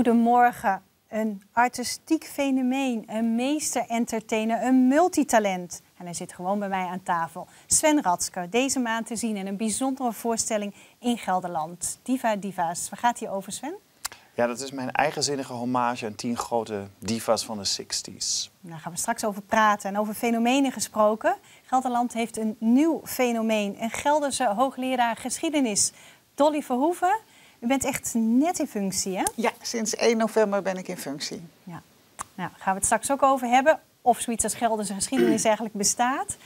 Goedemorgen. Een artistiek fenomeen, een meester-entertainer, een multitalent. En hij zit gewoon bij mij aan tafel. Sven Radske, deze maand te zien in een bijzondere voorstelling in Gelderland. Diva Diva's. Waar gaat hij over, Sven? Ja, dat is mijn eigenzinnige hommage aan 10 grote divas van de 60s. Daar gaan we straks over praten. En over fenomenen gesproken. Gelderland heeft een nieuw fenomeen. Een Gelderse hoogleraar geschiedenis. Dolly Verhoeven. U bent echt net in functie, hè? Ja, sinds 1 november ben ik in functie. Ja. Nou, daar gaan we het straks ook over hebben. Of zoiets als Gelderse geschiedenis eigenlijk bestaat.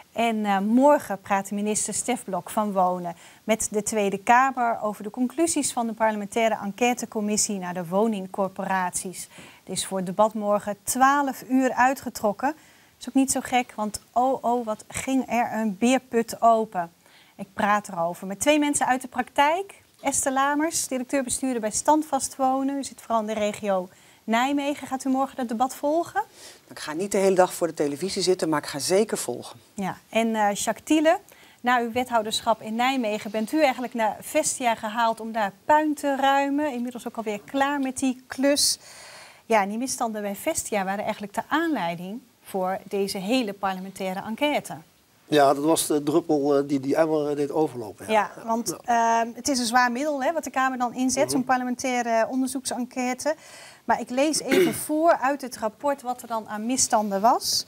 En morgen praat de minister Stef Blok van Wonen met de Tweede Kamer over de conclusies van de parlementaire enquêtecommissie naar de woningcorporaties. Het is voor het debat morgen 12 uur uitgetrokken. Is ook niet zo gek, want wat ging er een beerput open. Ik praat erover met 2 mensen uit de praktijk. Esther Lamers, directeur-bestuurder bij Standvast Wonen. U zit vooral in de regio Nijmegen. Gaat u morgen het debat volgen? Ik ga niet de hele dag voor de televisie zitten, maar ik ga zeker volgen. Ja. En Jacques Thiele, na uw wethouderschap in Nijmegen bent u eigenlijk naar Vestia gehaald om daar puin te ruimen. Inmiddels ook alweer klaar met die klus. Ja, en die misstanden bij Vestia waren eigenlijk de aanleiding voor deze hele parlementaire enquête. Ja, dat was de druppel die emmer deed overlopen. Ja, want het is een zwaar middel hè, wat de Kamer dan inzet, zo'n parlementaire onderzoeksenquête. Maar ik lees even voor uit het rapport wat er dan aan misstanden was.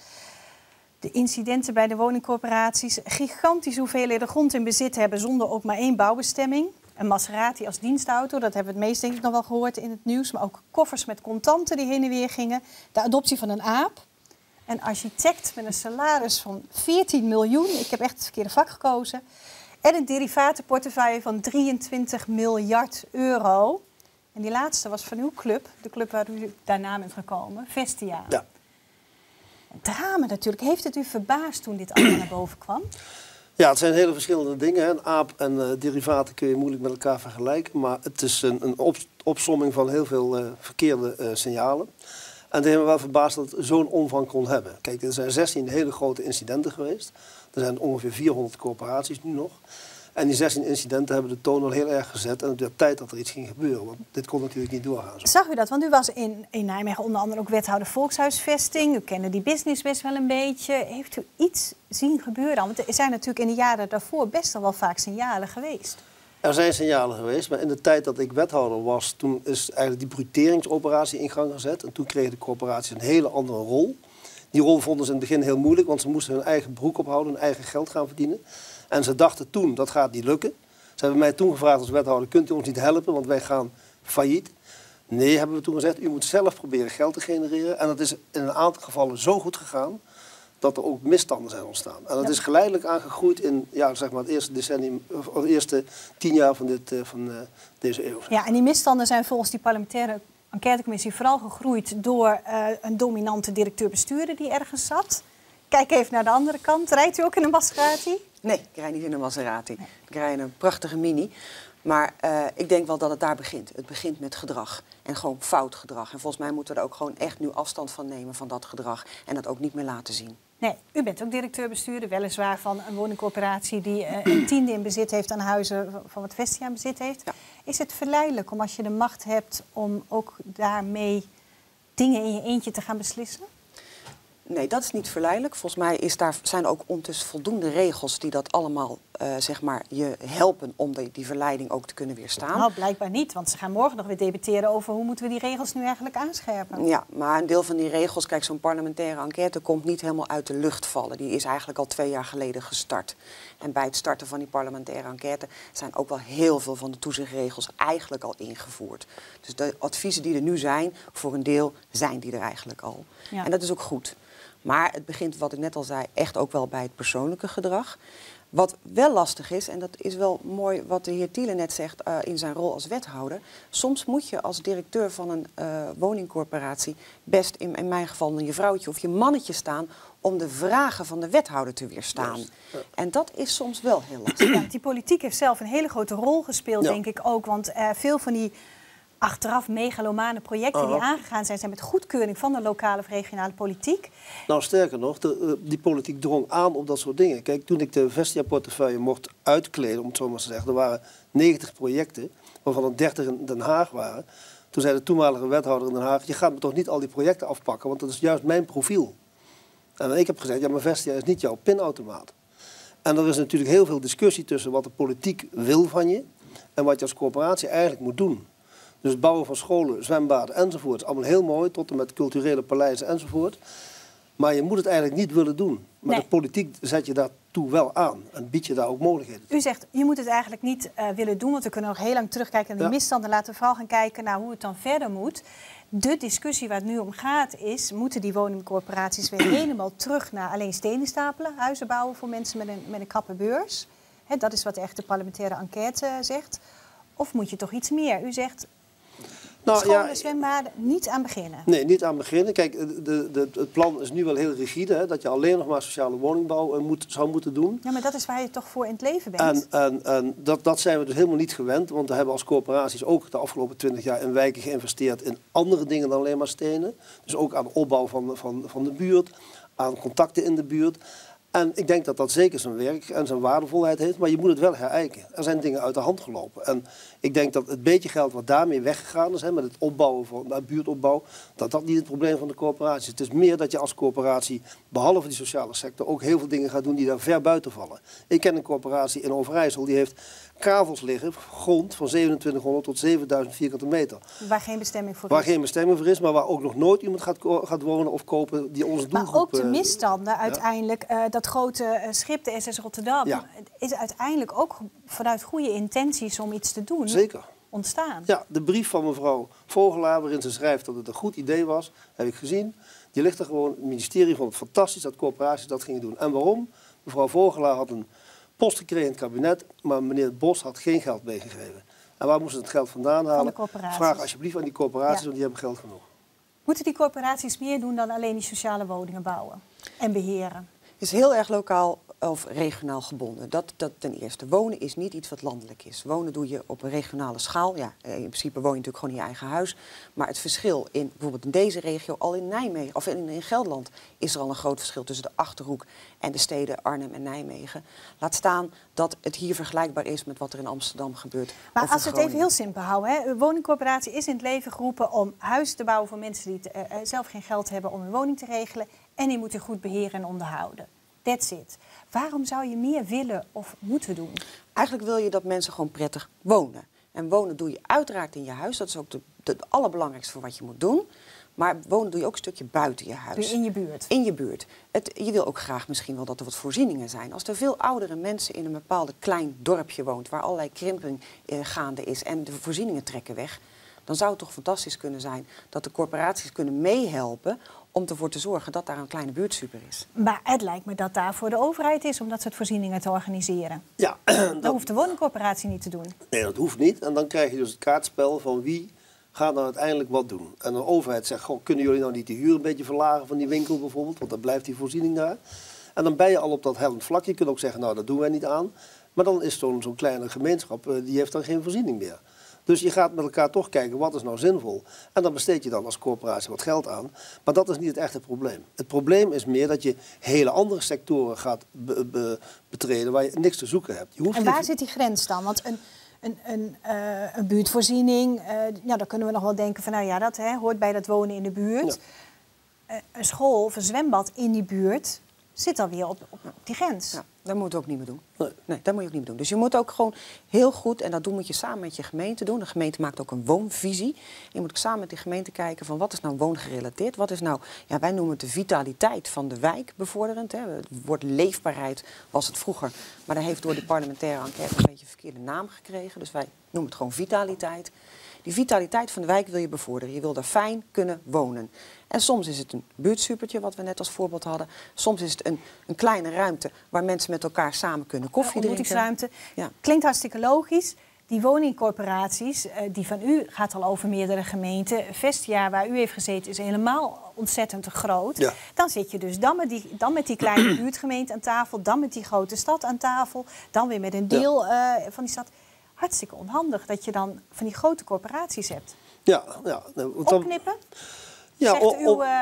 De incidenten bij de woningcorporaties. Gigantische hoeveelheden grond in bezit hebben zonder ook maar 1 bouwbestemming. Een Maserati als dienstauto, dat hebben we het meest denk ik nog wel gehoord in het nieuws. Maar ook koffers met contanten die heen en weer gingen. De adoptie van een aap. Een architect met een salaris van 14 miljoen. Ik heb echt het verkeerde vak gekozen. En een derivatenportefeuille van 23 miljard euro. En die laatste was van uw club, de club waar u daarna bent gekomen, Vestia. Ja. Drama natuurlijk. Heeft het u verbaasd toen dit allemaal naar boven kwam? Ja, het zijn hele verschillende dingen. Hè. Een aap en derivaten kun je moeilijk met elkaar vergelijken. Maar het is een opsomming van heel veel verkeerde signalen. En het heeft me wel verbaasd dat het zo'n omvang kon hebben. Kijk, er zijn 16 hele grote incidenten geweest. Er zijn ongeveer 400 corporaties nu nog. En die 16 incidenten hebben de toon al heel erg gezet. En het werd tijd dat er iets ging gebeuren. Want dit kon natuurlijk niet doorgaan. Zo. Zag u dat? Want u was in Nijmegen onder andere ook wethouder volkshuisvesting. U kende die business best wel een beetje. Heeft u iets zien gebeuren? Want er zijn natuurlijk in de jaren daarvoor best wel vaak signalen geweest. Er zijn signalen geweest, maar in de tijd dat ik wethouder was, toen is eigenlijk die bruteringsoperatie in gang gezet. En toen kregen de corporaties een hele andere rol. Die rol vonden ze in het begin heel moeilijk, want ze moesten hun eigen broek ophouden, hun eigen geld gaan verdienen. En ze dachten toen, dat gaat niet lukken. Ze hebben mij toen gevraagd als wethouder, kunt u ons niet helpen, want wij gaan failliet. Nee, hebben we toen gezegd, u moet zelf proberen geld te genereren. En dat is in een aantal gevallen zo goed gegaan, dat er ook misstanden zijn ontstaan. En dat is geleidelijk aangegroeid in zeg maar het eerste decennium, of de eerste 10 jaar van deze eeuw. Ja, en die misstanden zijn volgens die parlementaire enquêtecommissie vooral gegroeid door een dominante directeur-bestuurder die ergens zat. Kijk even naar de andere kant. Rijdt u ook in een Maserati? Nee, ik rij niet in een Maserati. Nee. Ik rij in een prachtige Mini. Maar ik denk wel dat het daar begint. Het begint met gedrag. En gewoon fout gedrag. En volgens mij moeten we er ook gewoon echt nu afstand van nemen van dat gedrag. En dat ook niet meer laten zien. Nee, u bent ook directeur-bestuurder, weliswaar van een woningcorporatie die een 10e in bezit heeft aan huizen van wat Vestia in bezit heeft. Ja. Is het verleidelijk om als je de macht hebt om ook daarmee dingen in je eentje te gaan beslissen? Nee, dat is niet verleidelijk. Volgens mij zijn ook ondertussen voldoende regels die dat allemaal zeg maar, je helpen om die verleiding ook te kunnen weerstaan. Nou, blijkbaar niet, want ze gaan morgen nog weer debatteren over hoe moeten we die regels nu eigenlijk aanscherpen. Ja, maar een deel van die regels, kijk, zo'n parlementaire enquête komt niet helemaal uit de lucht vallen. Die is eigenlijk al 2 jaar geleden gestart. En bij het starten van die parlementaire enquête zijn ook wel heel veel van de toezichtregels eigenlijk al ingevoerd. Dus de adviezen die er nu zijn, voor een deel zijn die er eigenlijk al. Ja. En dat is ook goed. Maar het begint, wat ik net al zei, echt ook wel bij het persoonlijke gedrag. Wat wel lastig is, en dat is wel mooi wat de heer Thiele net zegt in zijn rol als wethouder. Soms moet je als directeur van een woningcorporatie best, in mijn geval, je vrouwtje of je mannetje staan om de vragen van de wethouder te weerstaan. Yes. Ja. En dat is soms wel heel lastig. Ja, die politiek heeft zelf een hele grote rol gespeeld, denk ik ook. Want veel van die achteraf megalomane projecten die aangegaan zijn met goedkeuring van de lokale of regionale politiek. Nou, sterker nog, die politiek drong aan op dat soort dingen. Kijk, toen ik de Vestia-portefeuille mocht uitkleden, om het zo maar te zeggen, er waren 90 projecten, waarvan er 30 in Den Haag waren. Toen zei de toenmalige wethouder in Den Haag, je gaat me toch niet al die projecten afpakken, want dat is juist mijn profiel. En ik heb gezegd, ja, maar Vestia is niet jouw pinautomaat. En er is natuurlijk heel veel discussie tussen wat de politiek wil van je en wat je als corporatie eigenlijk moet doen. Dus het bouwen van scholen, zwembaden enzovoort is allemaal heel mooi, tot en met culturele paleizen enzovoort. Maar je moet het eigenlijk niet willen doen. Maar Nee. de politiek zet je daartoe wel aan en biedt je daar ook mogelijkheden toe. U zegt, je moet het eigenlijk niet willen doen, want we kunnen nog heel lang terugkijken naar die misstanden. Laten we vooral gaan kijken naar hoe het dan verder moet. De discussie waar het nu om gaat is, moeten die woningcorporaties weer helemaal terug naar alleen stenen stapelen, huizen bouwen voor mensen met een krappe beurs? Hè, dat is wat de echte parlementaire enquête zegt. Of moet je toch iets meer? U zegt, scholen, zwembaden, niet aan beginnen. Nee, niet aan beginnen. Kijk, het plan is nu wel heel rigide, hè, dat je alleen nog maar sociale woningbouw zou moeten doen. Ja, maar dat is waar je toch voor in het leven bent. En dat zijn we dus helemaal niet gewend, want we hebben als corporaties ook de afgelopen 20 jaar in wijken geïnvesteerd in andere dingen dan alleen maar stenen. Dus ook aan opbouw van de buurt, aan contacten in de buurt. En ik denk dat dat zeker zijn werk en zijn waardevolheid heeft, maar je moet het wel herijken. Er zijn dingen uit de hand gelopen. En ik denk dat het beetje geld wat daarmee weggegaan is, hè, met het opbouwen van buurtopbouw, dat niet het probleem van de corporatie is. Het is meer dat je als corporatie, behalve die sociale sector, ook heel veel dingen gaat doen die daar ver buiten vallen. Ik ken een corporatie in Overijssel, die heeft kavels liggen, grond van 2700 tot 7000 vierkante meter. Waar geen bestemming voor Waar is. geen bestemming voor is, maar waar ook nog nooit iemand gaat wonen of kopen die onze doelgroep... Maar ook de misstanden uiteindelijk, dat grote schip, de SS Rotterdam, is uiteindelijk ook vanuit goede intenties om iets te doen. Zeker. Ontstaan. Ja, de brief van mevrouw Vogelaar waarin ze schrijft dat het een goed idee was, heb ik gezien. Die ligt er gewoon. Het ministerie vond het fantastisch dat corporaties dat gingen doen. En waarom? Mevrouw Vogelaar had een post gekregen in het kabinet, maar meneer Bos had geen geld meegegeven. En waar moesten ze het geld vandaan halen? Van de corporaties. Vraag alsjeblieft aan die corporaties, want die hebben geld genoeg. Moeten die corporaties meer doen dan alleen die sociale woningen bouwen en beheren? Het is heel erg lokaal of regionaal gebonden. Dat ten eerste. Wonen is niet iets wat landelijk is. Wonen doe je op een regionale schaal. Ja, in principe woon je natuurlijk gewoon in je eigen huis. Maar het verschil in bijvoorbeeld in deze regio, al in Nijmegen of in Gelderland, is er al een groot verschil tussen de Achterhoek en de steden Arnhem en Nijmegen. Laat staan dat het hier vergelijkbaar is met wat er in Amsterdam gebeurt. Maar als we het even heel simpel houden. Hè. Een woningcorporatie is in het leven geroepen om huizen te bouwen voor mensen die zelf geen geld hebben om een woning te regelen. En die moeten goed beheren en onderhouden. That's it. Waarom zou je meer willen of moeten doen? Eigenlijk wil je dat mensen gewoon prettig wonen. En wonen doe je uiteraard in je huis. Dat is ook het allerbelangrijkste voor wat je moet doen. Maar wonen doe je ook een stukje buiten je huis. Dus in je buurt? In je buurt. Je wil ook graag misschien wel dat er wat voorzieningen zijn. Als er veel oudere mensen in een bepaald klein dorpje woont, waar allerlei krimping gaande is en de voorzieningen trekken weg, dan zou het toch fantastisch kunnen zijn dat de corporaties kunnen meehelpen om ervoor te zorgen dat daar een kleine buurtsuper is. Maar het lijkt me dat daar voor de overheid is om dat soort voorzieningen te organiseren. Ja, Dat hoeft de woningcorporatie niet te doen. Nee, dat hoeft niet. En dan krijg je dus het kaartspel van wie gaat nou uiteindelijk wat doen. En de overheid zegt, goh, kunnen jullie nou niet de huur een beetje verlagen van die winkel bijvoorbeeld? Want dan blijft die voorziening daar. En dan ben je al op dat hellend vlak. Je kunt ook zeggen, nou, dat doen wij niet aan. Maar dan is zo'n kleine gemeenschap, die heeft dan geen voorziening meer. Dus je gaat met elkaar toch kijken, wat is nou zinvol? En dan besteed je dan als corporatie wat geld aan. Maar dat is niet het echte probleem. Het probleem is meer dat je hele andere sectoren gaat betreden waar je niks te zoeken hebt. En waar zit die grens dan? Want een buurtvoorziening, dan kunnen we nog wel denken van, nou ja, dat hoort bij dat wonen in de buurt. Ja. Een school of een zwembad in die buurt zit alweer op die grens. Ja, dat moet je ook niet meer doen. Nee, dat moet je ook niet meer doen. Dus je moet ook gewoon heel goed, en dat moet je samen met je gemeente doen. De gemeente maakt ook een woonvisie. Je moet ook samen met die gemeente kijken van wat is nou woongerelateerd. Wat is nou, ja, wij noemen het de vitaliteit van de wijk bevorderend. Hè. Het woord leefbaarheid was het vroeger. Maar dat heeft door de parlementaire enquête een beetje een verkeerde naam gekregen. Dus wij noemen het gewoon vitaliteit. Die vitaliteit van de wijk wil je bevorderen. Je wil daar fijn kunnen wonen. En soms is het een buurtsupertje, wat we net als voorbeeld hadden. Soms is het een kleine ruimte waar mensen met elkaar samen kunnen koffie drinken. Ontmoetingsruimte. Ja. Klinkt hartstikke logisch. Die woningcorporaties, die van u gaat al over meerdere gemeenten. Vestia, waar u heeft gezeten, is helemaal ontzettend groot. Ja. Dan zit je dus dan met die kleine buurtgemeente aan tafel, dan met die grote stad aan tafel, dan weer met een deel van die stad. Hartstikke onhandig dat je dan van die grote corporaties hebt. Ja. Opknippen? Ja, zegt uw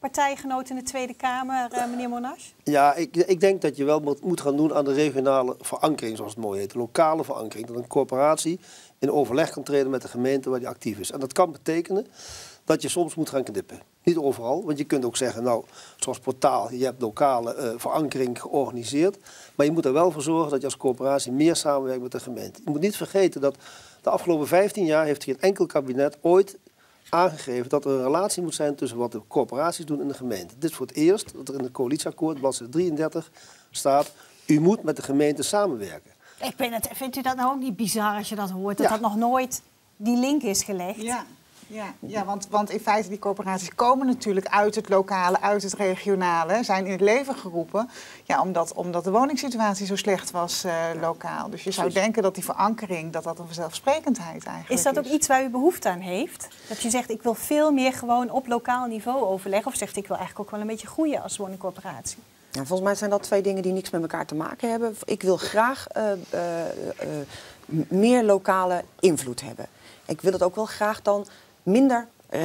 partijgenoot in de Tweede Kamer, meneer Monash? Ja, ik denk dat je wel moet gaan doen aan de regionale verankering, zoals het mooi heet. De lokale verankering. Dat een corporatie in overleg kan treden met de gemeente waar die actief is. En dat kan betekenen dat je soms moet gaan knippen. Niet overal, want je kunt ook zeggen, nou, zoals Portaal, je hebt lokale verankering georganiseerd. Maar je moet er wel voor zorgen dat je als corporatie meer samenwerkt met de gemeente. Je moet niet vergeten dat de afgelopen 15 jaar heeft geen enkel kabinet ooit aangegeven dat er een relatie moet zijn tussen wat de corporaties doen en de gemeente. Dit is voor het eerst dat er in het coalitieakkoord, bladzijde 33, staat, u moet met de gemeente samenwerken. Vindt u dat nou ook niet bizar als je dat hoort? Dat nog nooit die link is gelegd? Ja, want in feite die corporaties komen natuurlijk uit het lokale, uit het regionale, zijn in het leven geroepen, ja, omdat de woningssituatie zo slecht was lokaal. Dus je zou denken dat die verankering, dat een vanzelfsprekendheid eigenlijk is. Is dat ook iets waar u behoefte aan heeft? Dat je zegt, ik wil veel meer gewoon op lokaal niveau overleggen, of zegt, ik wil eigenlijk ook wel een beetje groeien als woningcorporatie? Ja, volgens mij zijn dat twee dingen die niks met elkaar te maken hebben. Ik wil graag meer lokale invloed hebben. Ik wil het ook wel graag dan minder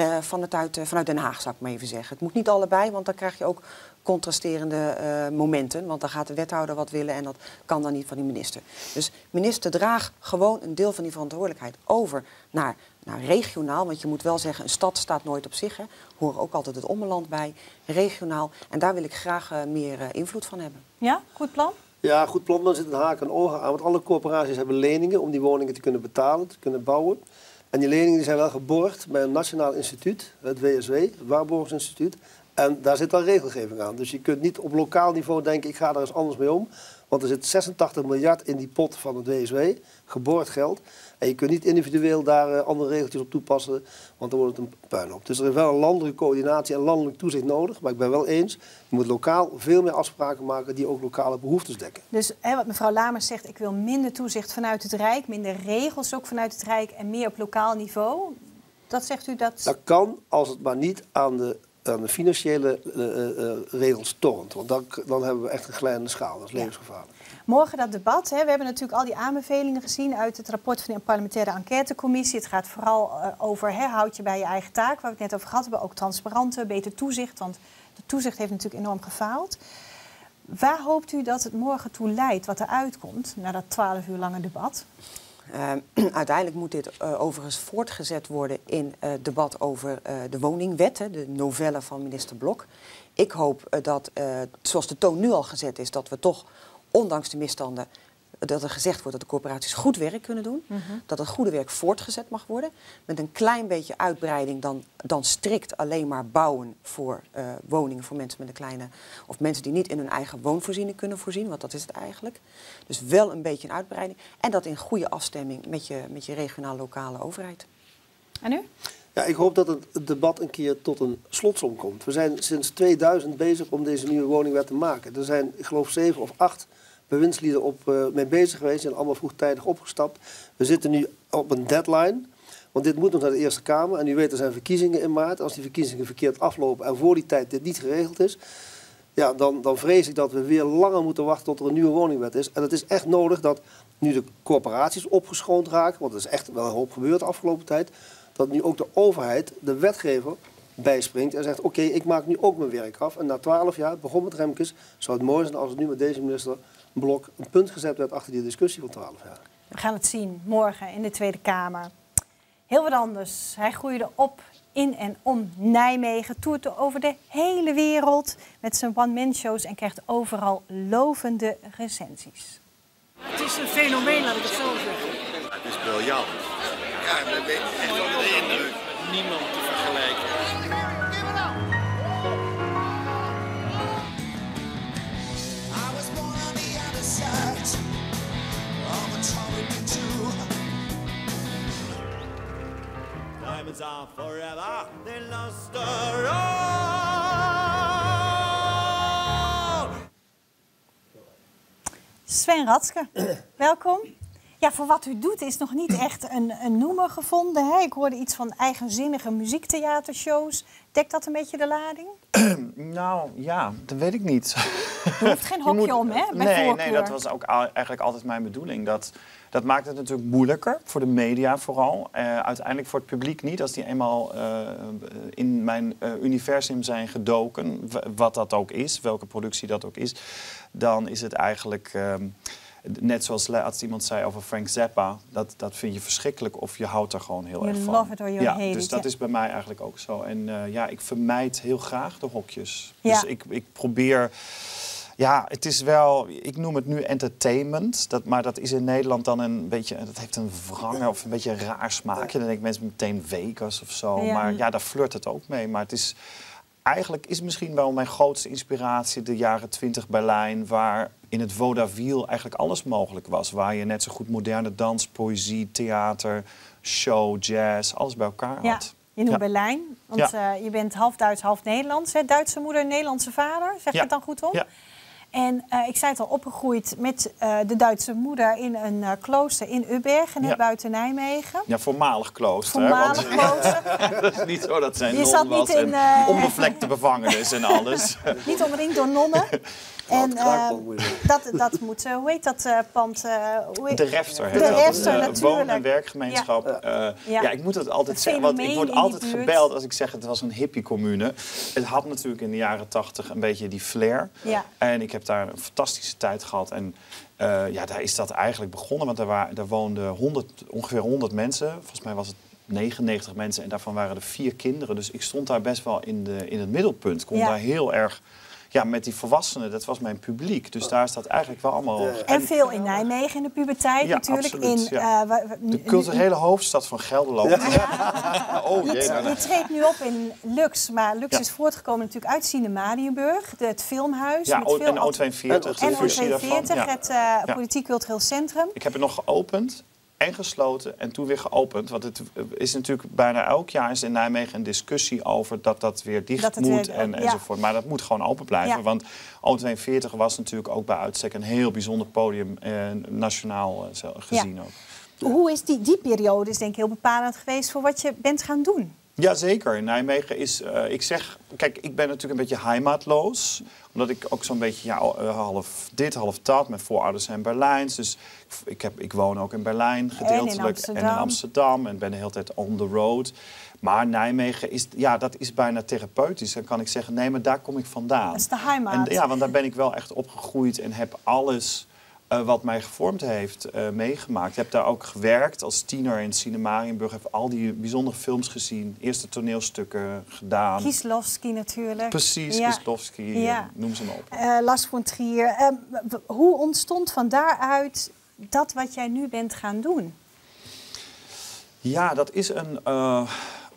vanuit Den Haag, zou ik maar even zeggen. Het moet niet allebei, want dan krijg je ook contrasterende momenten. Want dan gaat de wethouder wat willen en dat kan dan niet van die minister. Dus minister, draag gewoon een deel van die verantwoordelijkheid over naar regionaal. Want je moet wel zeggen, een stad staat nooit op zich. Hè. Horen ook altijd het ommeland bij. Regionaal. En daar wil ik graag meer invloed van hebben. Ja, goed plan? Ja, goed plan. Dan zit een haak en ogen aan. Want alle corporaties hebben leningen om die woningen te kunnen betalen, te kunnen bouwen. En die leningen zijn wel geborgd bij een nationaal instituut, het WSW, het Waarborgingsinstituut. En daar zit wel regelgeving aan. Dus je kunt niet op lokaal niveau denken, ik ga daar eens anders mee om. Want er zit 86 miljard in die pot van het WSW, geborgd geld. En je kunt niet individueel daar andere regeltjes op toepassen, want dan wordt het een puinhoop. Dus er is wel een landelijke coördinatie en landelijk toezicht nodig. Maar ik ben wel eens, je moet lokaal veel meer afspraken maken die ook lokale behoeftes dekken. Dus wat mevrouw Lamers zegt, ik wil minder toezicht vanuit het Rijk, minder regels ook vanuit het Rijk en meer op lokaal niveau. Dat zegt u dat? Dat kan als het maar niet aan de financiële regels torent. Want dan hebben we echt een glijdende schaal. Dat is levensgevaarlijk. Morgen dat debat. We hebben natuurlijk al die aanbevelingen gezien uit het rapport van de parlementaire enquêtecommissie. Het gaat vooral over houd je bij je eigen taak, waar we het net over gehad hebben. Ook transparanter, beter toezicht. Want de toezicht heeft natuurlijk enorm gefaald. Waar hoopt u dat het morgen toe leidt, wat er uitkomt na dat 12 uur lange debat? Uiteindelijk moet dit overigens voortgezet worden in het debat over de woningwet, de novelle van minister Blok. Ik hoop dat, zoals de toon nu al gezet is, dat we toch, ondanks de misstanden, dat er gezegd wordt dat de corporaties goed werk kunnen doen. Dat het goede werk voortgezet mag worden. Met een klein beetje uitbreiding dan strikt alleen maar bouwen voor woningen voor mensen met een kleine, of mensen die niet in hun eigen woonvoorziening kunnen voorzien, want dat is het eigenlijk. Dus wel een beetje een uitbreiding. En dat in goede afstemming met je regionaal-lokale overheid. En u? Ja, ik hoop dat het debat een keer tot een slotsom komt. We zijn sinds 2000 bezig om deze nieuwe woningwet te maken. Er zijn, ik geloof, 7 of 8 bewindslieden mee bezig geweest. Zijn allemaal vroegtijdig opgestapt. We zitten nu op een deadline. Want dit moet nog naar de Eerste Kamer. En u weet, er zijn verkiezingen in maart. Als die verkiezingen verkeerd aflopen en voor die tijd dit niet geregeld is, ja, dan vrees ik dat we weer langer moeten wachten tot er een nieuwe woningwet is. En het is echt nodig dat nu de corporaties opgeschoond raken, want er is echt wel een hoop gebeurd de afgelopen tijd, dat nu ook de overheid, de wetgever, bijspringt en zegt, oké, ik maak nu ook mijn werk af. En na 12 jaar, het begon met Remkes, zou het mooi zijn als het nu met deze minister Blok een punt gezet werd achter die discussie van 12 jaar. We gaan het zien morgen in de Tweede Kamer. Heel wat anders. Hij groeide op in en om Nijmegen, toert over de hele wereld met zijn one-man-shows en krijgt overal lovende recensies. Het is een fenomeen, laat ik het zo zeggen. Het is briljant. Ja, dat ben ik echt onder de indruk. Niemand te vergelijken. Diamonds are forever, they lost her all. Sven Ratske, welkom. Ja, voor wat u doet is nog niet echt een noemer gevonden. Hè? Ik hoorde iets van eigenzinnige muziektheatershows. Dekt dat een beetje de lading? Nou, ja, dat weet ik niet. Er hoeft geen hokje om, hè? Bij Nee, voorkeur. dat was ook eigenlijk altijd mijn bedoeling. Dat maakt het natuurlijk moeilijker, voor de media vooral. Uiteindelijk voor het publiek niet. Als die eenmaal in mijn universum zijn gedoken, wat dat ook is, welke productie dat ook is, dan is het eigenlijk... net zoals laatst iemand zei over Frank Zappa, dat vind je verschrikkelijk of je houdt er gewoon heel erg van. You love it or you hate dus it, dat ja. is bij mij eigenlijk ook zo. En ik vermijd heel graag de hokjes. Ja. Dus ik probeer... Ja, het is wel... Ik noem het nu entertainment. Maar dat is in Nederland dan een beetje... Dat heeft een wrange of een beetje een raar smaakje. Dan denken mensen meteen Vegas of zo. Ja. Maar ja, daar flirt het ook mee. Maar het is... Eigenlijk is misschien wel mijn grootste inspiratie de jaren 20 Berlijn, waar in het vaudeville eigenlijk alles mogelijk was. Waar je net zo goed moderne dans, poëzie, theater, show, jazz, alles bij elkaar Ja, had. je noemt Ja. Berlijn, want je bent half Duits, half Nederlands. Hè? Duitse moeder, Nederlandse vader, zeg ik het dan goed om? Ja. En ik zei het al, opgegroeid met de Duitse moeder in een klooster in Ubbergen, net Ja. buiten Nijmegen. Ja, voormalig klooster. hè, Voormalig klooster. dat is niet zo dat zijn Je non zat was niet in, en onbevlekte bevangenis en alles. Niet omringd door nonnen. En kraakpand moet je dat moet, hoe heet dat pand? De Refter. De Refter, Woon- natuurlijk. en werkgemeenschap. Ja, ik moet het altijd Het zeggen, want ik fenomeen word in altijd die buurt. gebeld als ik zeg het was een hippiecommune. Het had natuurlijk in de jaren 80 een beetje die flair. Ja. En ik heb daar een fantastische tijd gehad. En daar is dat eigenlijk begonnen, want daar woonden ongeveer 100 mensen. Volgens mij was het 99 mensen en daarvan waren er 4 kinderen. Dus ik stond daar best wel in het middelpunt. Ik kon daar heel erg... Ja, met die volwassenen, dat was mijn publiek. Dus daar is dat eigenlijk wel allemaal... En veel in Nijmegen in de puberteit Ja, natuurlijk. absoluut, In, de culturele hoofdstad van Gelderland. Oh, jee, je treedt nu op in Lux, maar Lux is voortgekomen natuurlijk uit Cinemarienburg, het filmhuis. Ja, met veel en O42. en de fusie daarvan. O42, Ja. het politiek-cultureel centrum. Ik heb het nog geopend en gesloten en toen weer geopend. Want het is natuurlijk bijna elk jaar is in Nijmegen een discussie over dat weer dicht Dat het moet weer- enzovoort. Maar dat moet gewoon open blijven. Ja. Want O42 was natuurlijk ook bij uitstek een heel bijzonder podium, nationaal gezien ook. Hoe is die periode is denk ik heel bepalend geweest voor wat je bent gaan doen? Jazeker, in Nijmegen is, kijk, ik ben natuurlijk een beetje heimatloos. Omdat ik ook zo'n beetje, half dit, half dat. Mijn voorouders zijn Berlijns, dus ik woon ook in Berlijn gedeeltelijk. En in Amsterdam en ben de hele tijd on the road. Maar Nijmegen dat is bijna therapeutisch. Dan kan ik zeggen, nee, maar daar kom ik vandaan. Dat is de heimat. En, want daar ben ik wel echt opgegroeid en heb alles... wat mij gevormd heeft, meegemaakt. Ik heb daar ook gewerkt als tiener in Cinemarienburg. Heb al die bijzondere films gezien. Eerste toneelstukken gedaan. Kieslowski natuurlijk. Precies, Ja. Kieslowski, Ja. noem ze maar op. Lars von Trier. Hoe ontstond van daaruit dat wat jij nu bent gaan doen? Ja, dat is aan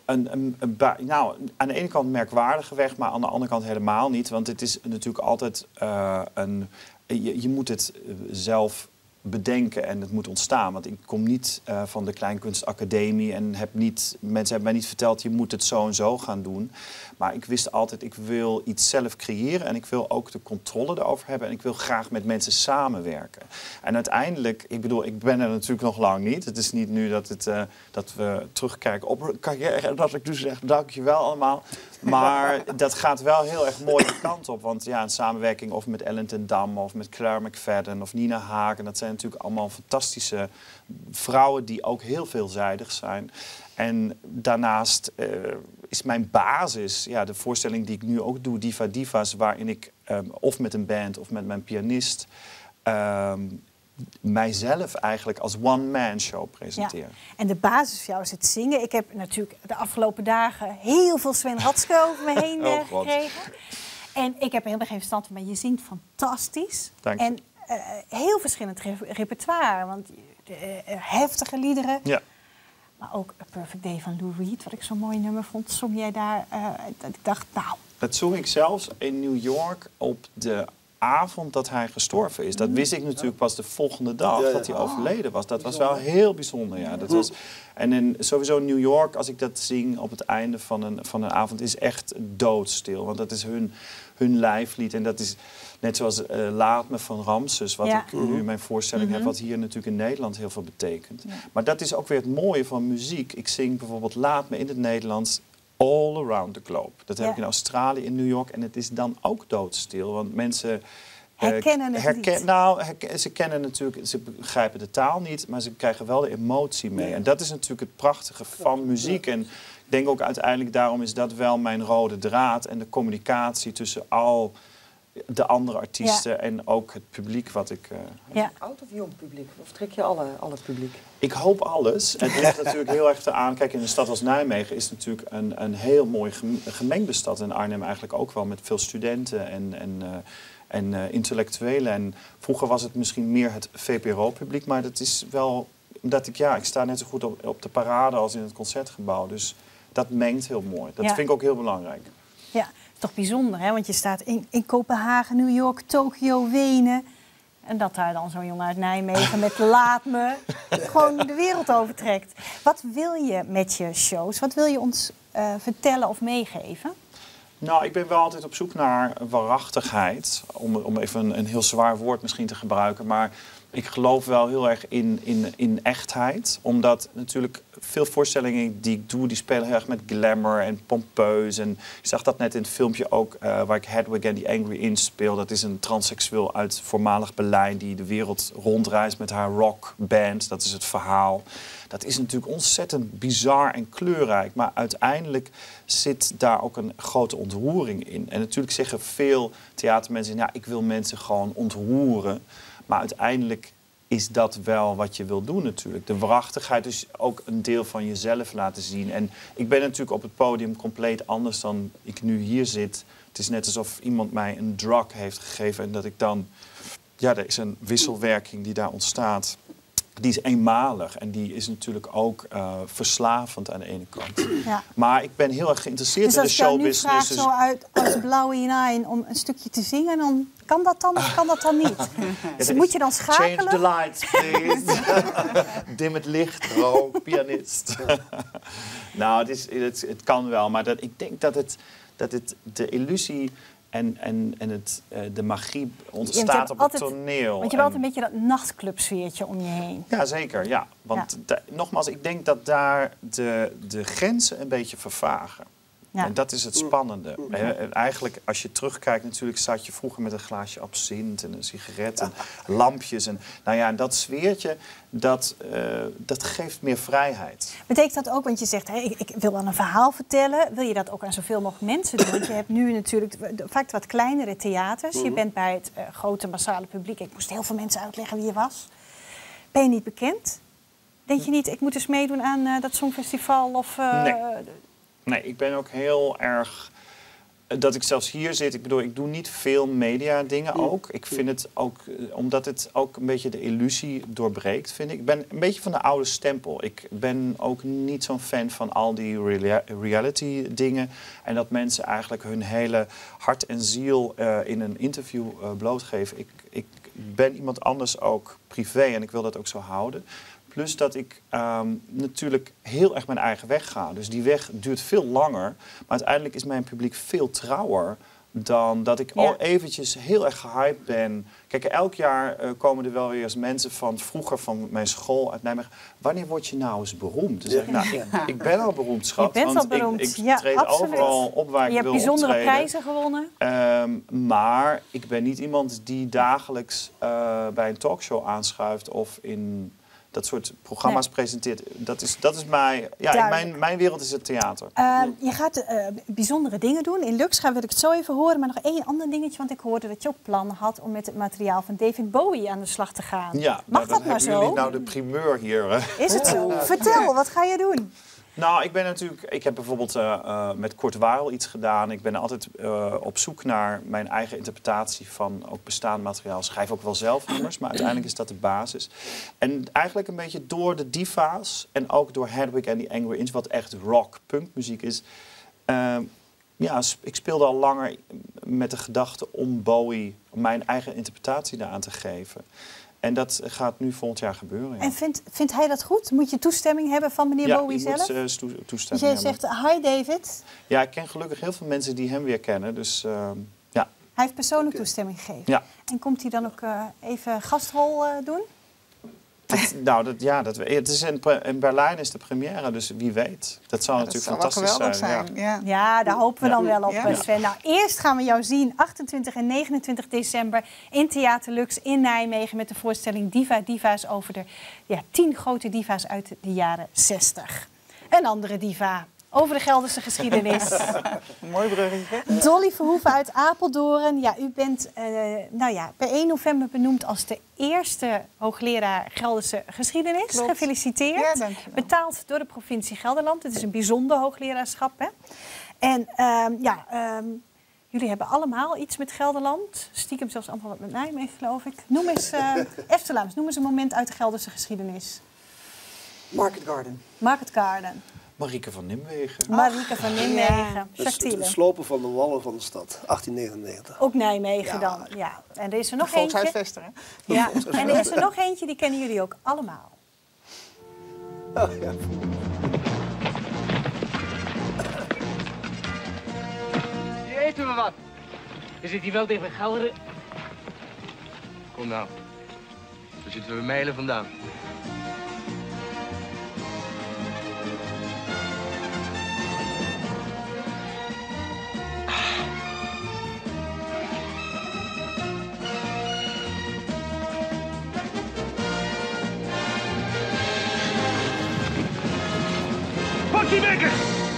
de ene kant een merkwaardige weg, maar aan de andere kant helemaal niet. Want het is natuurlijk altijd je moet het zelf bedenken en het moet ontstaan. Want ik kom niet van de Kleinkunstacademie en mensen hebben mij niet verteld, je moet het zo en zo gaan doen. Maar ik wist altijd, ik wil iets zelf creëren en ik wil ook de controle erover hebben en ik wil graag met mensen samenwerken. En uiteindelijk, ik ben er natuurlijk nog lang niet. Het is niet nu dat we terugkijken op een carrière en dat ik dus zeg, dankjewel allemaal. Maar dat gaat wel heel erg mooi de kant op. Want ja, een samenwerking of met Ellen ten Damme of met Claire McFadden of Nina Hagen, dat zijn natuurlijk allemaal fantastische vrouwen die ook heel veelzijdig zijn. En daarnaast is mijn basis, de voorstelling die ik nu ook doe, Diva Divas, waarin ik of met een band of met mijn pianist mijzelf eigenlijk als one-man show presenteer. Ja. En de basis voor jou is het zingen. Ik heb natuurlijk de afgelopen dagen heel veel Sven Ratske over me heen gekregen. En ik heb helemaal geen verstand van, maar je zingt fantastisch. Dank je. En heel verschillend repertoire. Want heftige liederen. Ja. Maar ook A Perfect Day van Lou Reed, wat ik zo'n mooi nummer vond. Zong jij daar, dat ik dacht, nou... Dat zong ik zelfs in New York op de avond dat hij gestorven is. Dat wist ik natuurlijk pas de volgende dag dat hij overleden was. Dat was wel heel bijzonder, ja. Dat was, en sowieso New York, als ik dat zing op het einde van een avond, is echt doodstil. Want dat is hun lijflied. En dat is net zoals Laat me van Ramses, wat ik nu in mijn voorstelling heb, wat hier natuurlijk in Nederland heel veel betekent. Ja. Maar dat is ook weer het mooie van muziek. Ik zing bijvoorbeeld Laat me in het Nederlands all around the globe. Dat heb ik in Australië, in New York. En het is dan ook doodstil. Want mensen herkennen het niet. Nou, ze kennen natuurlijk, ze begrijpen de taal niet, maar ze krijgen wel de emotie mee. En dat is natuurlijk het prachtige van muziek. En ik denk ook uiteindelijk, daarom is dat wel mijn rode draad. En de communicatie tussen al de andere artiesten en ook het publiek wat ik... Oud of jong publiek? Of trek je alle publiek? Ik hoop alles. En het ligt natuurlijk heel erg aan. Kijk, in een stad als Nijmegen is natuurlijk een heel mooi gemengde stad. En Arnhem eigenlijk ook wel, met veel studenten en intellectuelen. En vroeger was het misschien meer het VPRO-publiek. Maar dat is wel... Omdat ik sta net zo goed op de parade als in het Concertgebouw. Dus dat mengt heel mooi. Dat vind ik ook heel belangrijk. Ja, toch bijzonder, hè? Want je staat in Kopenhagen, New York, Tokio, Wenen. En dat daar dan zo'n jongen uit Nijmegen met Laat me gewoon de wereld overtrekt. Wat wil je met je shows? Wat wil je ons vertellen of meegeven? Nou, ik ben wel altijd op zoek naar waarachtigheid. Om even een heel zwaar woord misschien te gebruiken. Maar ik geloof wel heel erg in echtheid. Omdat natuurlijk veel voorstellingen die ik doe, die spelen heel erg met glamour en pompeus. En ik zag dat net in het filmpje ook, waar ik Hedwig and the Angry Inch speel. Dat is een transseksueel uit voormalig Berlijn die de wereld rondreist met haar rockband. Dat is het verhaal. Dat is natuurlijk ontzettend bizar en kleurrijk. Maar uiteindelijk zit daar ook een grote ontroering in. En natuurlijk zeggen veel theatermensen, ja, ik wil mensen gewoon ontroeren. Maar uiteindelijk is dat wel wat je wil doen natuurlijk. De waarachtigheid, dus ook een deel van jezelf laten zien. En ik ben natuurlijk op het podium compleet anders dan ik nu hier zit. Het is net alsof iemand mij een drug heeft gegeven en dat ik dan... Ja, er is een wisselwerking die daar ontstaat. Die is eenmalig en die is natuurlijk ook verslavend aan de ene kant. Ja. Maar ik ben heel erg geïnteresseerd in de showbusiness. Dus als ik jou nu vraag zo uit blauwe hinein om een stukje te zingen, dan kan dat dan of kan dat dan niet? Dus moet je dan schakelen? Change the lights, please. Dim het licht, rook, pianist. Nou, het kan wel, maar ik denk dat het de illusie... En de magie ontstaat op het toneel. Want je hebt altijd een beetje dat nachtclubsfeertje om je heen. Ja, zeker. Ja. Want nogmaals, ik denk dat daar de grenzen een beetje vervagen. Ja. En dat is het spannende. Eigenlijk, als je terugkijkt, natuurlijk zat je vroeger met een glaasje absint en een sigaret en lampjes. En, nou ja, dat sfeertje, dat geeft meer vrijheid. Betekent dat ook, want je zegt, ik wil dan een verhaal vertellen. Wil je dat ook aan zoveel mogelijk mensen doen? Want je hebt nu natuurlijk vaak wat kleinere theaters. Je bent bij het grote massale publiek. Ik moest heel veel mensen uitleggen wie je was. Ben je niet bekend? Denk je niet, ik moet eens meedoen aan dat Songfestival? Of, Nee, ik ben ook heel erg... Dat ik zelfs hier zit, ik bedoel, ik doe niet veel media dingen ook. Ik vind het ook, omdat het ook een beetje de illusie doorbreekt, vind ik. Ik ben een beetje van de oude stempel. Ik ben ook niet zo'n fan van al die reality dingen. En dat mensen eigenlijk hun hele hart en ziel in een interview blootgeven. Ik ben iemand anders ook privé en ik wil dat ook zo houden. Plus dat ik natuurlijk heel erg mijn eigen weg ga. Dus die weg duurt veel langer. Maar uiteindelijk is mijn publiek veel trouwer dan dat ik al eventjes heel erg gehyped ben. Kijk, elk jaar komen er wel weer eens mensen van vroeger van mijn school uit Nijmegen. Wanneer word je nou eens beroemd? Dus ik ben al beroemd, schat. Je bent al beroemd. Ik treed overal op waar ik wil optreden. Je hebt bijzondere prijzen gewonnen. Maar ik ben niet iemand die dagelijks bij een talkshow aanschuift of in... dat soort programma's presenteert. Dat is mijn wereld is het theater. Je gaat bijzondere dingen doen. In Lux wil ik het zo even horen. Maar nog één ander dingetje. Want ik hoorde dat je ook plannen had om met het materiaal van David Bowie aan de slag te gaan. Ja, mag dat maar zo? Jullie nou de primeur hier. Is het zo? Vertel, wat ga je doen? Nou, ik heb bijvoorbeeld met Kurt Weill iets gedaan. Ik ben altijd op zoek naar mijn eigen interpretatie van ook bestaand materiaal. Schrijf ook wel zelf nummers, maar uiteindelijk is dat de basis. En eigenlijk een beetje door de diva's en ook door Hedwig and the Angry Inch, wat echt rock, punkmuziek is, Ja, ik speelde al langer met de gedachte om Bowie mijn eigen interpretatie daaraan te geven. En dat gaat nu volgend jaar gebeuren. Ja. En vindt hij dat goed? Moet je toestemming hebben van meneer Bowie zelf? Ja, je moet Dus toestemming jij hebben. zegt, hi David. Ja, ik ken gelukkig heel veel mensen die hem weer kennen. Dus ja. Hij heeft persoonlijk toestemming gegeven. Ja. En komt hij dan ook even gastrol doen? Het is in Berlijn is de première, dus wie weet. Dat zou natuurlijk dat zou fantastisch wel zijn. geweldig zijn. Ja. Ja, daar hopen we dan wel op, Ja. Sven. Nou, eerst gaan we jou zien 28 en 29 december in Theater Lux in Nijmegen met de voorstelling Diva's over de 10 grote diva's uit de jaren 60. Een andere diva over de Gelderse geschiedenis. Mooi bruggetje. Dolly Verhoeven uit Apeldoorn. Ja, u bent per 1 november benoemd als de eerste hoogleraar Gelderse geschiedenis. Klopt. Gefeliciteerd. Ja, dankjewel. Betaald door de provincie Gelderland. Het is een bijzonder hoogleraarschap. Hè? En jullie hebben allemaal iets met Gelderland. Stiekem zelfs allemaal wat met Nijmegen, geloof ik. Noem eens, Eftelams, noem eens een moment uit de Gelderse geschiedenis. Market Garden. Market Garden. Marieke van Nimwegen. Marieke van Nijmegen. Dus Jacques het Thiele. slopen van de wallen van de stad, 1899. Ook Nijmegen Ja. dan. Ja. En er is er nog eentje. Volkshuisvester, hè? Ja. En er is er nog eentje, die kennen jullie ook allemaal. Oh, ja. Hier eten we wat. Je zit hier wel dicht bij Gelderen. Kom nou. Daar zitten we mijlen vandaan. Pak die beker!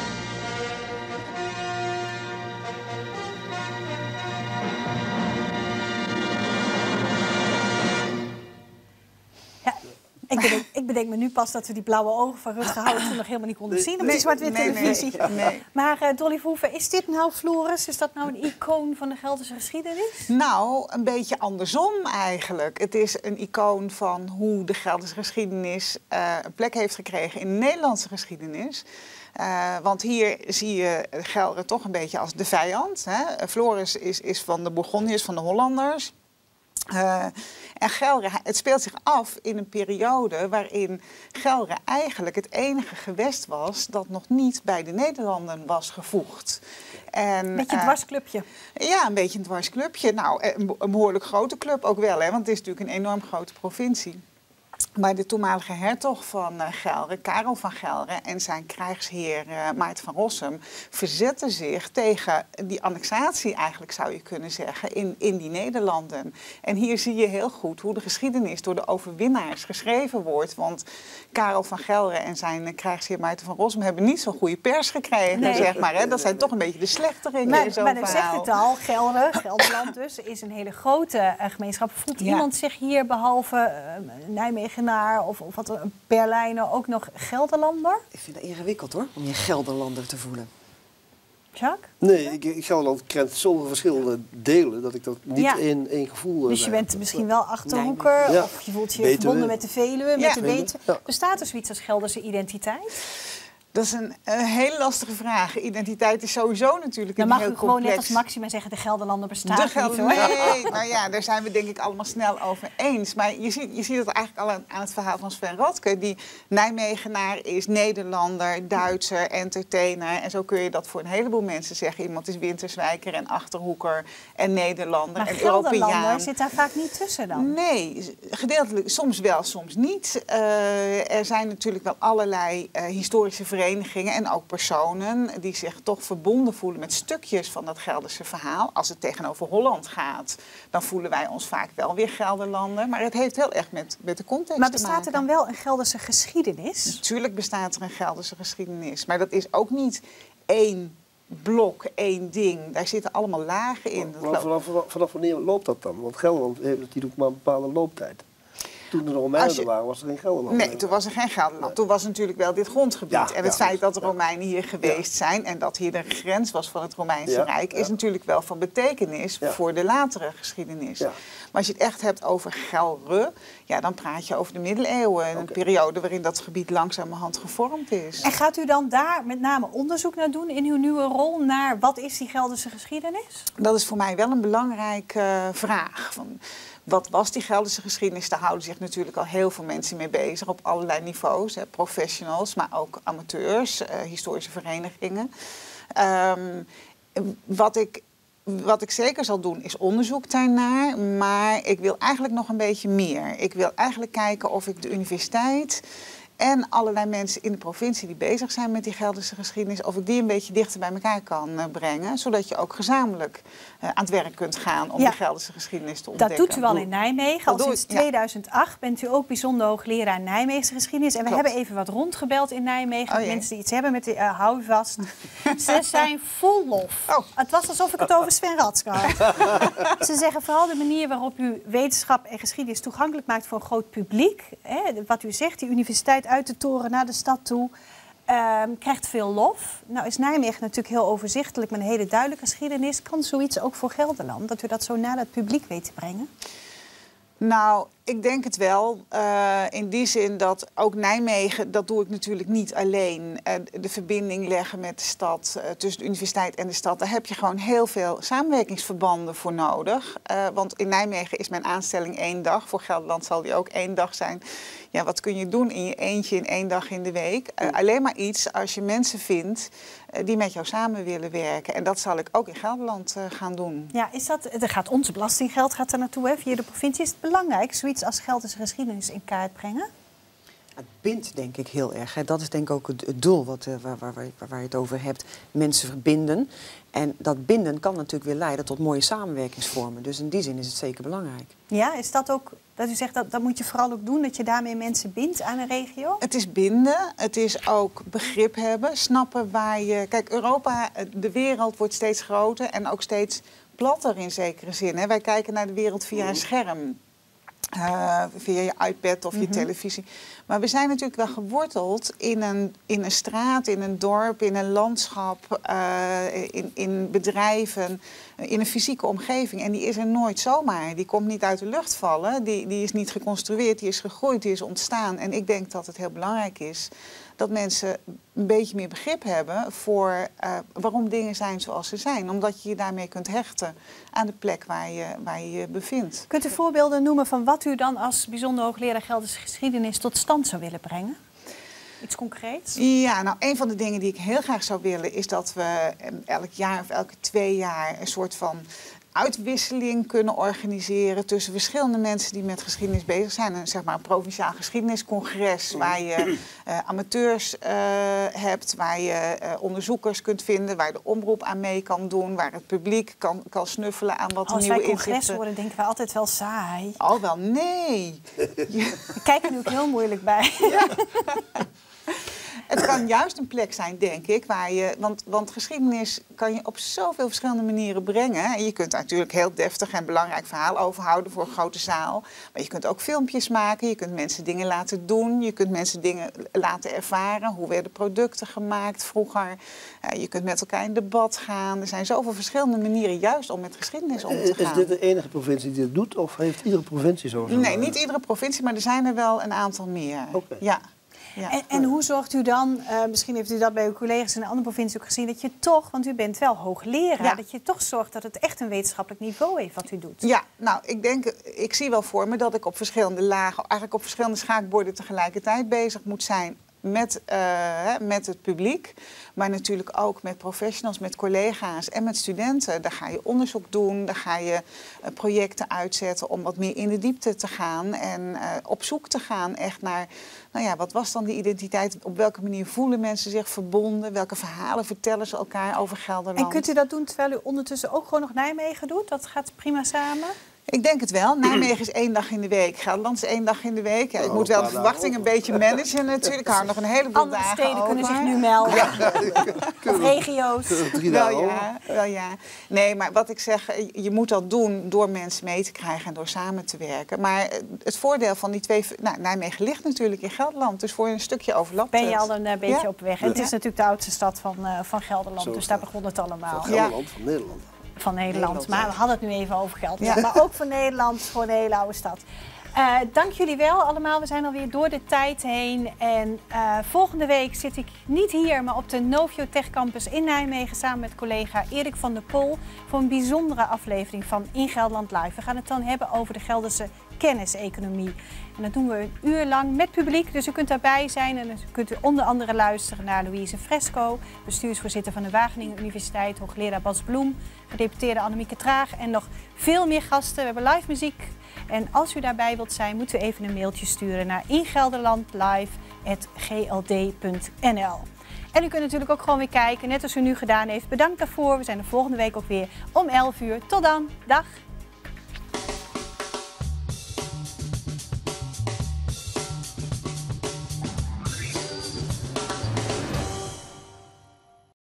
Ja, ik bedenk me nu pas dat we die blauwe ogen van Rutger Hauer toen nog helemaal niet konden zien op die zwart-wit televisie. Nee. Maar Dolly Verhoeven, is dit nou Floris? Is dat nou een icoon van de Gelderse geschiedenis? Nou, een beetje andersom eigenlijk. Het is een icoon van hoe de Gelderse geschiedenis een plek heeft gekregen in de Nederlandse geschiedenis. Want hier zie je Gelre toch een beetje als de vijand. Hè? Floris is van de Bourgondiërs, van de Hollanders. En Gelre, het speelt zich af in een periode waarin Gelre eigenlijk het enige gewest was dat nog niet bij de Nederlanden was gevoegd. En, Beetje een dwarsclubje. ja, een beetje een dwarsclubje. Nou, een behoorlijk grote club ook wel, hè, want het is natuurlijk een enorm grote provincie. Maar de toenmalige hertog van Gelre, Karel van Gelre, en zijn krijgsheer Maarten van Rossum verzetten zich tegen die annexatie, eigenlijk zou je kunnen zeggen, in die Nederlanden. En hier zie je heel goed hoe de geschiedenis door de overwinnaars geschreven wordt. Want Karel van Gelre en zijn krijgsheer Maarten van Rossum hebben niet zo'n goede pers gekregen, Nee. zeg maar. Hè. Dat zijn toch een beetje de slechteriken in zo'n Maar dan zegt verhaal. het al, Gelderland dus, is een hele grote gemeenschap. Voelt Ja. iemand zich hier, behalve Nijmegenaar of wat een Berlijner, ook nog Gelderlander? Ik vind het ingewikkeld hoor, om je Gelderlander te voelen. Jacques? Nee, Gelderland kent zoveel verschillende delen dat ik dat niet Ja. in één gevoel Dus je heb. bent misschien wel Achterhoeker, Ja. of je voelt je Betuwe. verbonden met de Veluwe, met Ja. de Betuwe. Ja. Bestaat er zoiets als Gelderse identiteit? Dat is een hele lastige vraag. Identiteit is sowieso natuurlijk Dan een mag heel u gewoon net complex... als Maxima zeggen, de Gelderlander bestaat De niet Gelder, hoor. nee, nou ja, daar zijn we denk ik allemaal snel over eens. Maar je ziet het eigenlijk al aan het verhaal van Sven Radke. Die Nijmegenaar is Nederlander, Duitser, entertainer. En zo kun je dat voor een heleboel mensen zeggen. Iemand is Winterswijker en Achterhoeker en Nederlander Maar en Gelderlander Europeaan. zit daar vaak niet tussen dan. Nee, gedeeltelijk soms wel, soms niet. Er zijn natuurlijk wel allerlei historische verenigingen en ook personen die zich toch verbonden voelen met stukjes van dat Gelderse verhaal. Als het tegenover Holland gaat, dan voelen wij ons vaak wel weer Gelderlander. Maar het heeft heel erg met de context Maar te bestaat maken. er dan wel een Gelderse geschiedenis? Natuurlijk bestaat er een Gelderse geschiedenis. Maar dat is ook niet één blok, één ding. Daar zitten allemaal lagen in. Dat Maar vanaf wanneer loopt dat dan? Want Gelderland heeft natuurlijk maar een bepaalde looptijd. toen de Romeinen er waren, was er geen Gelderland. Nee, toen was er geen Gelderland. Nee. Toen was natuurlijk wel dit grondgebied. Ja, en het feit dat de ja. Romeinen hier geweest zijn en dat hier de grens was van het Romeinse Rijk, is natuurlijk wel van betekenis voor de latere geschiedenis. Ja. Maar als je het echt hebt over Gelre, dan praat je over de middeleeuwen. Een periode waarin dat gebied langzamerhand gevormd is. En gaat u dan daar met name onderzoek naar doen in uw nieuwe rol naar wat is die Gelderse geschiedenis? Dat is voor mij wel een belangrijke vraag. Wat was die Gelderse geschiedenis? Daar houden zich natuurlijk al heel veel mensen mee bezig op allerlei niveaus. Professionals, maar ook amateurs, historische verenigingen. Wat ik zeker zal doen is onderzoek daarnaar. Maar ik wil eigenlijk nog een beetje meer. Ik wil eigenlijk kijken of ik de universiteit en allerlei mensen in de provincie die bezig zijn met die Gelderse geschiedenis, of ik die een beetje dichter bij elkaar kan brengen. Zodat je ook gezamenlijk aan het werk kunt gaan om die Gelderse geschiedenis te ontdekken. Dat doet u al in Nijmegen. Al sinds 2008 bent u ook bijzonder hoogleraar Nijmeegse geschiedenis. En we hebben even wat rondgebeld in Nijmegen. Met mensen die iets hebben met hou u vast. Ze zijn vol lof. Het was alsof ik het over Sven Radske had. Ze zeggen vooral de manier waarop u wetenschap en geschiedenis toegankelijk maakt voor een groot publiek. Wat u zegt, die universiteit uit de toren naar de stad toe, krijgt veel lof. Nou is Nijmegen natuurlijk heel overzichtelijk met een hele duidelijke geschiedenis. Kan zoiets ook voor Gelderland, dat u dat zo naar het publiek weet te brengen? Nou, ik denk het wel. In die zin dat ook Nijmegen, dat doe ik natuurlijk niet alleen. De verbinding leggen met de stad, tussen de universiteit en de stad. Daar heb je gewoon heel veel samenwerkingsverbanden voor nodig. Want in Nijmegen is mijn aanstelling 1 dag. Voor Gelderland zal die ook 1 dag zijn. Ja, wat kun je doen in je eentje in 1 dag in de week? Alleen maar iets als je mensen vindt die met jou samen willen werken. En dat zal ik ook in Gelderland gaan doen. Ja, ons belastinggeld gaat er naartoe, via de provincie. Is het belangrijk, zoiets als Gelderse geschiedenis in kaart brengen? Het bindt denk ik heel erg. Hè. Dat is denk ik ook het doel waar je het over hebt. Mensen verbinden. En dat binden kan natuurlijk weer leiden tot mooie samenwerkingsvormen. Dus in die zin is het zeker belangrijk. Ja, is dat ook, dat u zegt dat moet je vooral ook doen, dat je daarmee mensen bindt aan een regio? Het is binden, het is ook begrip hebben, snappen waar je... Kijk, Europa, de wereld wordt steeds groter en ook steeds platter in zekere zin. Hè. Wij kijken naar de wereld via een scherm. Via je iPad of je televisie. Maar we zijn natuurlijk wel geworteld in een straat, in een dorp, in een landschap, in bedrijven, in een fysieke omgeving. En die is er nooit zomaar. Die komt niet uit de lucht vallen. Die is niet geconstrueerd, die is gegroeid, die is ontstaan. En ik denk dat het heel belangrijk is dat mensen een beetje meer begrip hebben voor waarom dingen zijn zoals ze zijn. Omdat je je daarmee kunt hechten aan de plek waar je je bevindt. Kunt u voorbeelden noemen van wat u dan als bijzonder hoogleraar Gelderse geschiedenis tot stand zou willen brengen? Iets concreets? Ja, nou, een van de dingen die ik heel graag zou willen is dat we elk jaar of elke 2 jaar een soort van uitwisseling kunnen organiseren tussen verschillende mensen die met geschiedenis bezig zijn. Een, zeg maar, een provinciaal geschiedeniscongres waar je amateurs hebt, waar je onderzoekers kunt vinden, waar de omroep aan mee kan doen, waar het publiek kan snuffelen aan wat de nieuwe inzichten. Als wij congres worden, denken we altijd wel saai. Oh, wel, nee. We kijken nu ook heel moeilijk bij. Ja. Het kan juist een plek zijn, denk ik, waar je... Want geschiedenis kan je op zoveel verschillende manieren brengen. En je kunt natuurlijk heel deftig en belangrijk verhaal overhouden voor een grote zaal. Maar je kunt ook filmpjes maken, je kunt mensen dingen laten doen. Je kunt mensen dingen laten ervaren. Hoe werden producten gemaakt vroeger? Je kunt met elkaar in debat gaan. Er zijn zoveel verschillende manieren juist om met geschiedenis om te gaan. Is dit de enige provincie die dit doet? Of heeft iedere provincie zo? Nee, niet iedere provincie, maar er zijn er wel een aantal meer. Okay. Ja. Ja. En hoe zorgt u dan, misschien heeft u dat bij uw collega's in een andere provincie ook gezien, dat je toch, want u bent wel hoogleraar, dat je toch zorgt dat het echt een wetenschappelijk niveau heeft wat u doet? Ja, nou, ik zie wel voor me dat ik op verschillende lagen, eigenlijk op verschillende schaakborden tegelijkertijd bezig moet zijn met het publiek. Maar natuurlijk ook met professionals, met collega's en met studenten. Daar ga je onderzoek doen, daar ga je projecten uitzetten om wat meer in de diepte te gaan. En op zoek te gaan echt naar, nou ja, wat was dan die identiteit? Op welke manier voelen mensen zich verbonden? Welke verhalen vertellen ze elkaar over Gelderland? En kunt u dat doen terwijl u ondertussen ook gewoon nog Nijmegen doet? Dat gaat prima samen? Ik denk het wel. Nijmegen is 1 dag in de week. Gelderland is 1 dag in de week. Ja, ik Nou, moet wel een de paar verwachtingen een beetje managen natuurlijk. Ik hou nog een heleboel Andere dagen steden over. kunnen zich nu melden. Of regio's. 3 Wel dagen over. ja, wel ja. Nee, maar wat ik zeg, je moet dat doen door mensen mee te krijgen en door samen te werken. Maar het voordeel van die twee... Nou, Nijmegen ligt natuurlijk in Gelderland, dus voor een stukje overlap. Ben je al een beetje Ja. op weg. En het is natuurlijk de oudste stad van Gelderland, Zo is dus daar dat. begon het allemaal. Van Gelderland, van Nederland. Van Nederland. Nederland, Maar ja. we hadden het nu even over Gelderland. Ja. Maar ook van Nederland, het is gewoon een hele oude stad. Dank jullie wel allemaal. We zijn alweer door de tijd heen. En volgende week zit ik niet hier, maar op de Novio Tech Campus in Nijmegen samen met collega Erik van der Pol voor een bijzondere aflevering van In Gelderland Live. We gaan het dan hebben over de Gelderse kenniseconomie. En dat doen we een uur lang met publiek, dus u kunt daarbij zijn. En dan kunt u onder andere luisteren naar Louise Fresco, bestuursvoorzitter van de Wageningen Universiteit, hoogleraar Bas Bloem, gedeputeerde Annemieke Traag en nog veel meer gasten. We hebben live muziek. En als u daarbij wilt zijn, moet u even een mailtje sturen naar ingelderlandlive@gld.nl. En u kunt natuurlijk ook gewoon weer kijken, net als u nu gedaan heeft. Bedankt daarvoor. We zijn er volgende week ook weer om 11 uur. Tot dan. Dag.